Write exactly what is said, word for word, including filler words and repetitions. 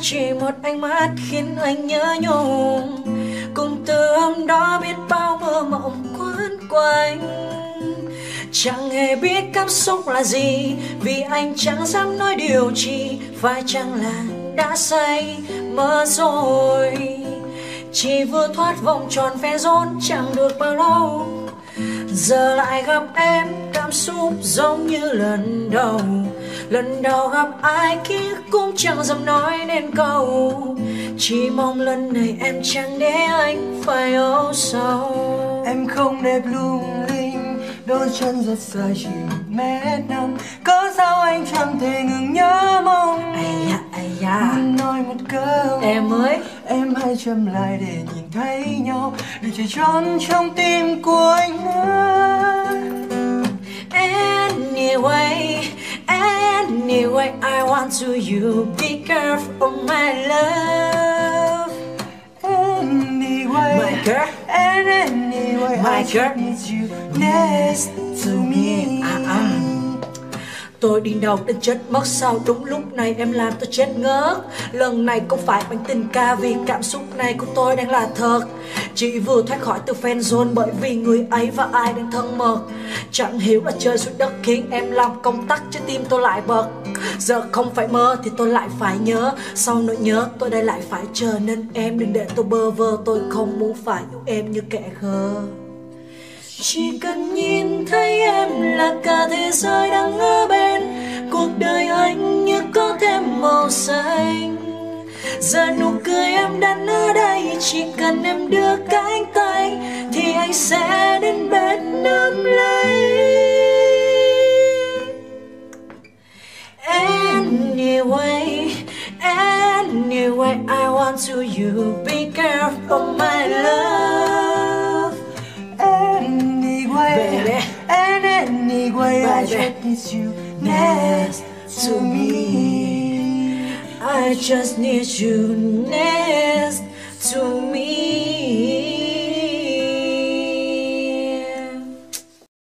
chỉ một ánh mắt khiến anh nhớ nhung. Cùng từ hôm đó biết bao mơ mộng quấn quanh. Chẳng hề biết cảm xúc là gì, vì anh chẳng dám nói điều chi. Phải chăng là đã say mơ rồi, chỉ vừa thoát vòng tròn phe rốn chẳng được bao lâu. Giờ lại gặp em, cảm xúc giống như lần đầu. Lần đầu gặp ai kia cũng chẳng dám nói nên câu. Chỉ mong lần này em chẳng để anh phải âu sầu. Em không đẹp lung linh, đôi chân rất dài chỉ mét năm. Có sao anh chẳng thể ngừng nhớ mong. Ây da, ây da. Muốn nói một câu em ơi, em hãy chậm lại để nhìn thấy nhau, đừng chạy trốn trong tim của anh nữa. Anyway, anyway, I want to you, be careful of my love. Anyway, my girl, and anyway, my I girl, just need you next to me. À, à. Tôi điên đầu đến chết mất, sao đúng lúc này em làm tôi chết ngớt. Lần này không phải bằng tình ca, vì cảm xúc này của tôi đang là thật. Chỉ vừa thoát khỏi từ fan zone, bởi vì người ấy và ai đang thân mật. Chẳng hiểu là trời xuống đất khiến em làm công tắc trái tim tôi lại bật. Giờ không phải mơ thì tôi lại phải nhớ, sau nỗi nhớ tôi đây lại phải chờ. Nên em đừng để tôi bơ vơ, tôi không muốn phải yêu em như kẻ khờ. Chỉ cần nhìn thấy em là cả thế giới đang ở bên. Cuộc đời anh như có thêm màu xanh. Giờ nụ cười em đang ở đây, chỉ cần em đưa cánh tay thì anh sẽ đến bên nắm lấy. Anyway, anyway, I want to you, be careful my love. Anyway, baby, and anyway, baby, I just need you next to me. I just need you next to me.